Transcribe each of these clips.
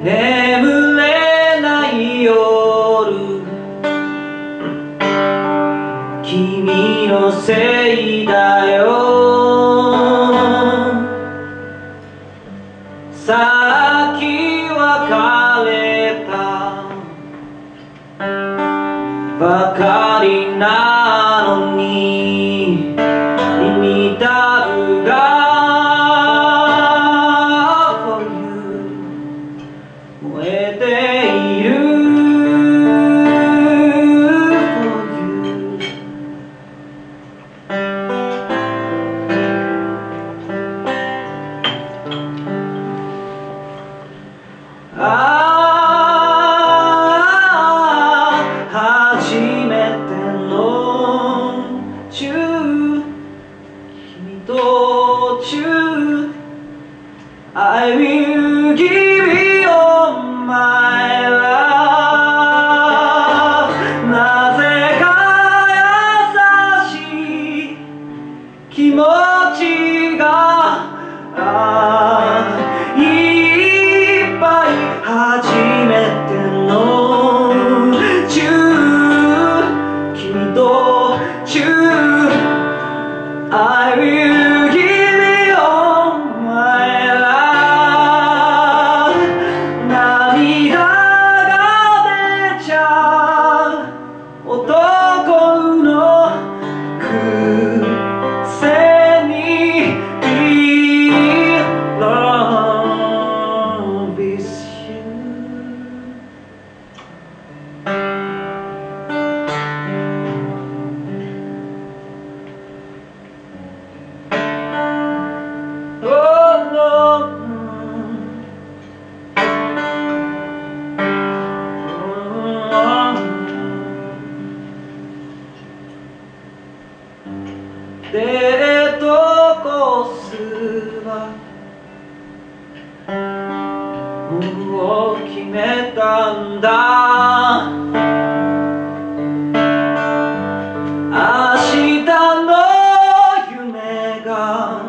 眠れない夜、君のせいだよ。さっき別れたばかりなのに、耳たぶが燃えている。初めてのチュー、君とチュー、I will give you my love。 なぜか優しい気持ちがいっぱい。初めてのチュー、君とチュー、 I will give you my love。 涙が出ちゃう男の癖に Be love is you。 デートコースはもう決めたんだ。明日の夢が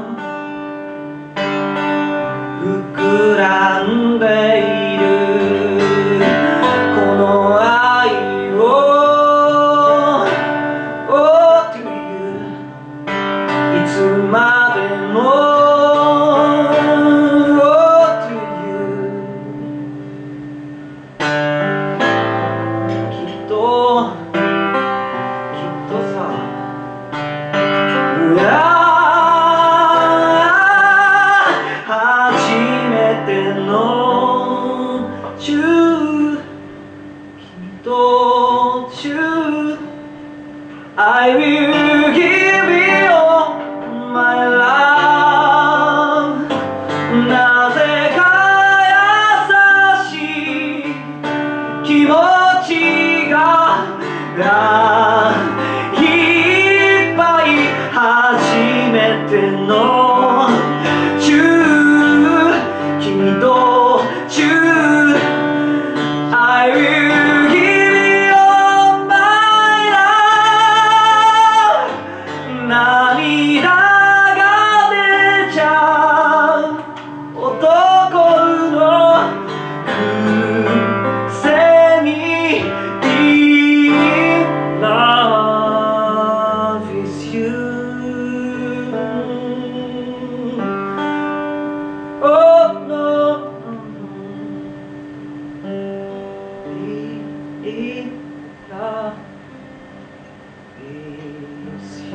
膨らんでいる。この愛を Oh to you、 いつまでも Oh to you。 きっとさ、初めてのチュー、君とチュー、 I will give you my love。 なぜか優しい気持ちがいっぱい。初めてのチュー、君とチュー、 I will give you my love。 涙が出ちゃう男の癖に Be love is you。 Oh no、 Be love is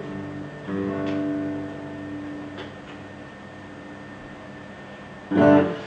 you。